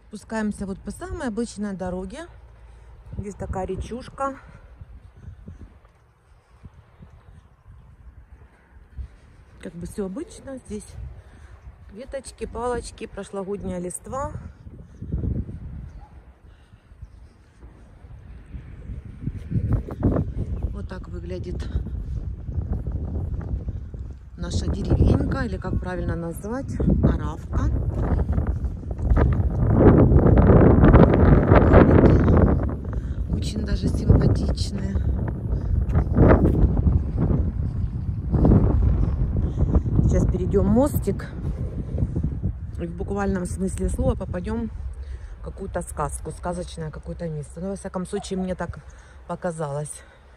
Спускаемся вот по самой обычной дороге. Здесь такая речушка. Как бы все обычно. Здесь веточки, палочки, прошлогодняя листва. Вот так выглядит наша деревенька, или как правильно назвать, Оравка. Очень даже симпатичные. Сейчас перейдем мостик и в буквальном смысле слова попадем в какую-то сказку, сказочное какое-то место. Но, во всяком случае, мне так показалось.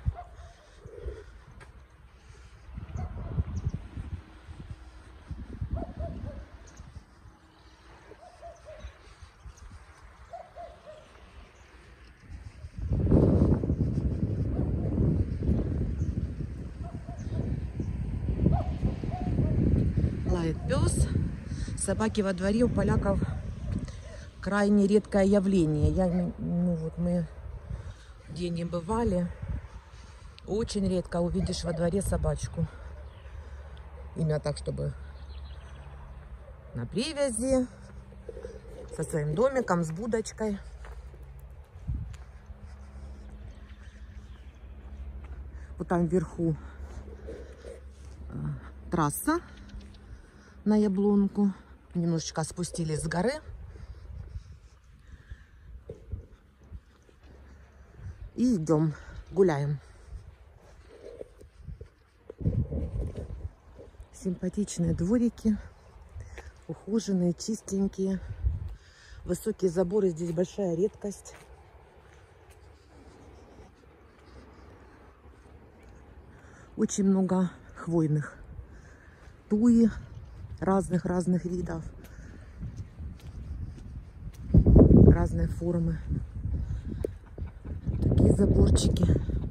Лает пес. Собаки во дворе у поляков крайне редкое явление. Мы где не бывали, очень редко увидишь во дворе собачку. Именно так, чтобы на привязи, со своим домиком, с будочкой. Вот там вверху трасса на Яблонку. Немножечко спустились с горы. И идем, гуляем. Симпатичные дворики, ухоженные, чистенькие. Высокие заборы здесь большая редкость. Очень много хвойных. Туи разных видов. Разные формы. Такие заборчики.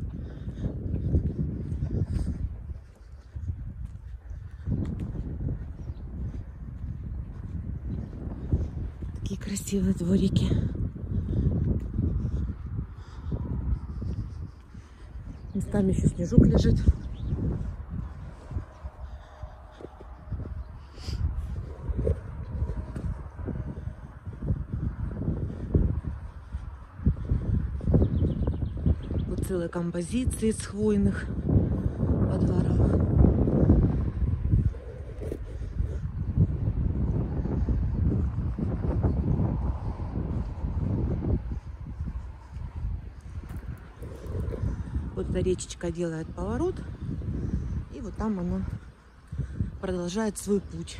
Такие красивые дворики. Местами еще снежок лежит. Вот целые композиции из хвойных во дворах. Вот эта речечка делает поворот, и вот там она продолжает свой путь.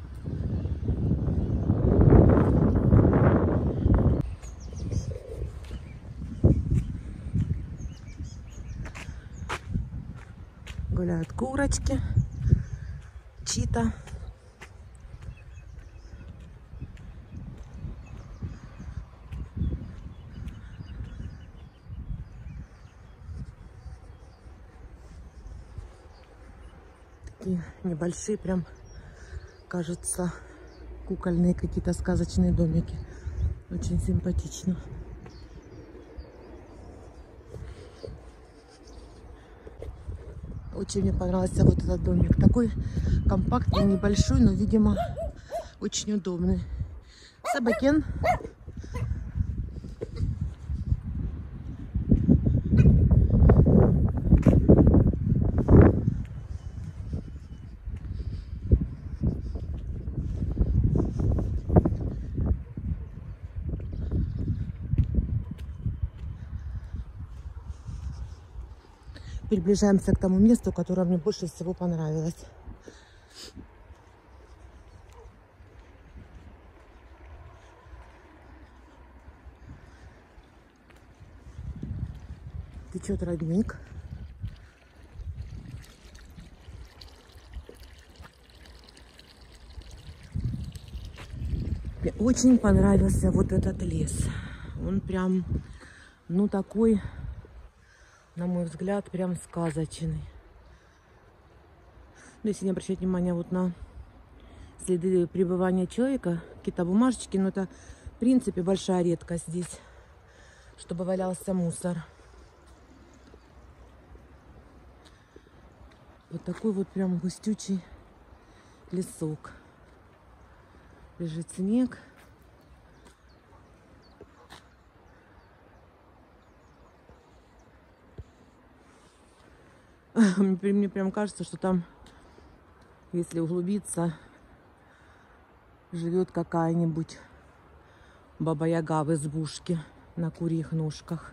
Гуляют курочки, чита. Такие небольшие, прям кажется, кукольные какие-то сказочные домики. Очень симпатично. Очень мне понравился вот этот домик. Такой компактный, небольшой, но, видимо, очень удобный. Собакен. Приближаемся к тому месту, которое мне больше всего понравилось. Течет родник. Мне очень понравился вот этот лес. Он прям, ну, такой, на мой взгляд, прям сказочный. Ну, если не обращать внимание вот на следы пребывания человека, какие-то бумажечки, но это В принципе, большая редкость здесь, чтобы валялся мусор. Вот такой вот прям густючий лесок. Лежит снег. Мне прям кажется, что там, если углубиться, живет какая-нибудь баба-яга в избушке на курьих ножках.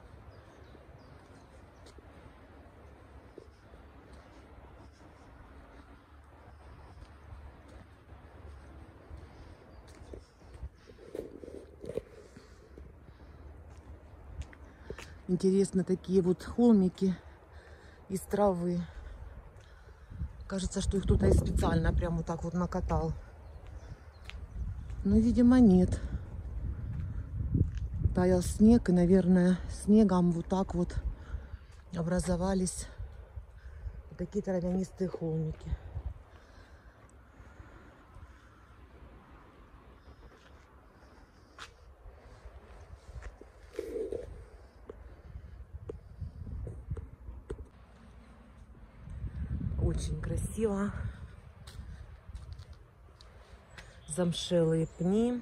Интересно, такие вот холмики из травы. Кажется, что их кто-то и специально прям вот так вот накатал. Но, видимо, нет. Таял снег, и, наверное, снегом вот так вот образовались такие травянистые холмики. Очень красиво. Замшелые пни.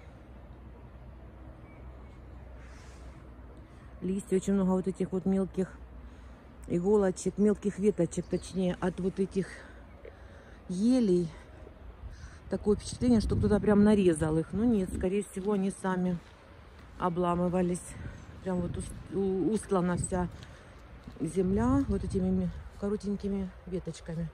Листья, очень много вот этих вот мелких иголочек, мелких веточек, точнее, от вот этих елей. Такое впечатление, что кто-то прям нарезал их. Но нет, скорее всего, они сами обламывались. Прям вот устлана вся земля вот этими коротенькими веточками.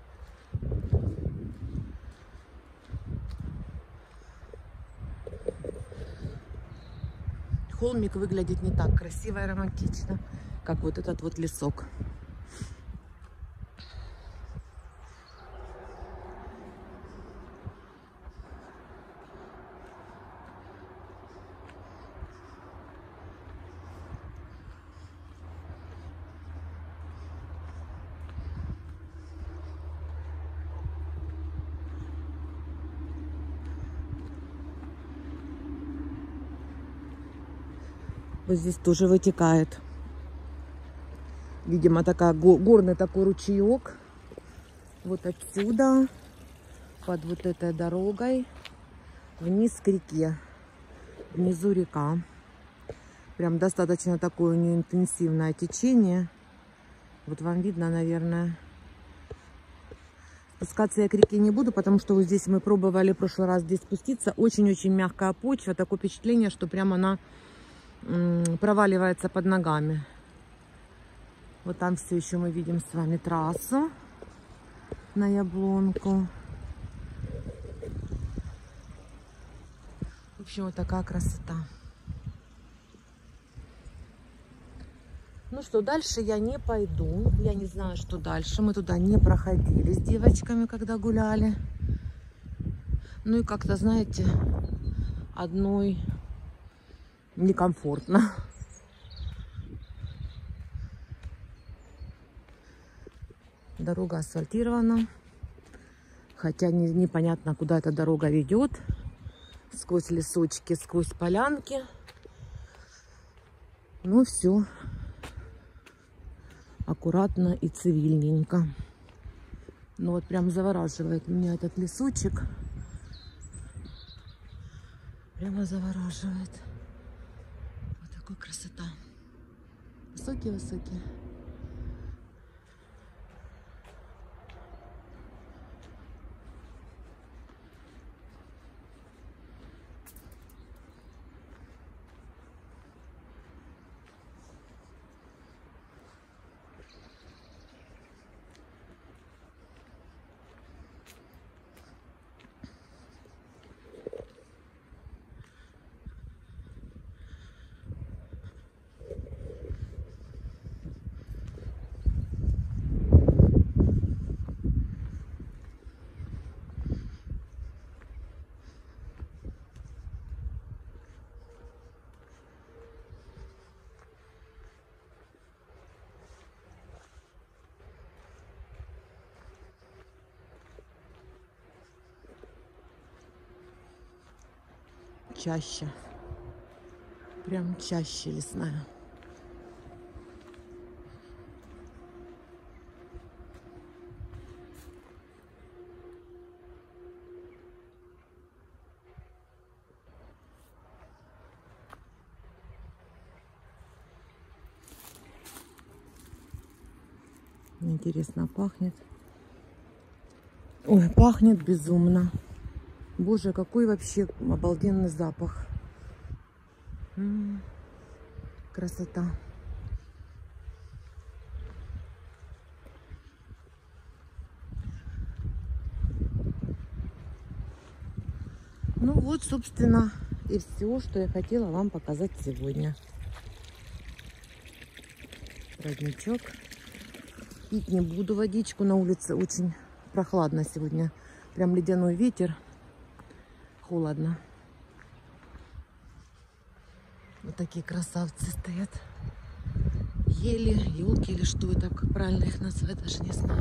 Холмик выглядит не так красиво и романтично, как вот этот вот лесок. Вот здесь тоже вытекает, видимо, такая горный такой ручеек. Вот отсюда, под вот этой дорогой, вниз к реке. Внизу река. Прям достаточно такое у нее интенсивное течение. Вот вам видно, наверное. Спускаться я к реке не буду, потому что вот здесь мы пробовали в прошлый раз здесь спуститься. Очень-очень мягкая почва. Такое впечатление, что прям она проваливается под ногами. Вот там все еще мы видим с вами трассу на Яблонку. В общем, вот такая красота. Ну что, дальше я не пойду. Я не знаю, что дальше. Мы туда не проходили с девочками, когда гуляли. Ну и как-то, знаете, одной некомфортно. Дорога асфальтирована. Хотя непонятно, куда эта дорога ведет. Сквозь лесочки, сквозь полянки. Ну все аккуратно и цивильненько. Ну вот прям завораживает меня этот лесочек. Прямо завораживает. Вот такая красота. Высокие-высокие. Чаще. Прям чаще лесная. Интересно пахнет. Ой, пахнет безумно. Боже, какой вообще обалденный запах. Красота. Ну вот, собственно, и все, что я хотела вам показать сегодня. Родничок. Пить не буду водичку, на улице очень прохладно сегодня. Прям ледяной ветер. Холодно. Вот такие красавцы стоят. Ели, елки или что это, как правильно их назвать, даже не знаю.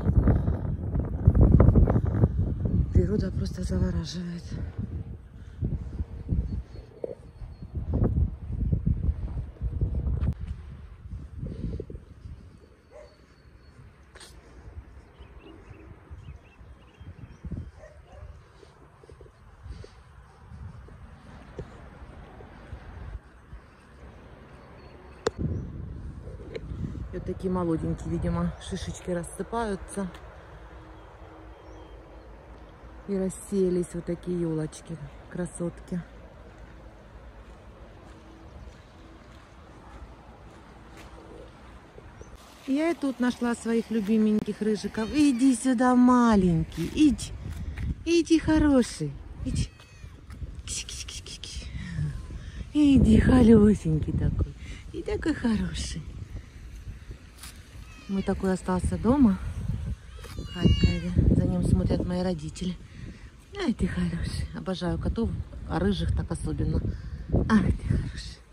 Природа просто завораживает. Вот такие молоденькие, видимо, шишечки рассыпаются. И рассеялись вот такие елочки, красотки. Я и тут нашла своих любименьких рыжиков. Иди сюда, маленький, иди. Иди, хороший. Иди. Иди, холесенький такой. И такой хороший. Мы такой остался дома в Харькове. За ним смотрят мои родители. Ай, ты хороший. Обожаю котов, а рыжих так особенно. Ай, ты хороший.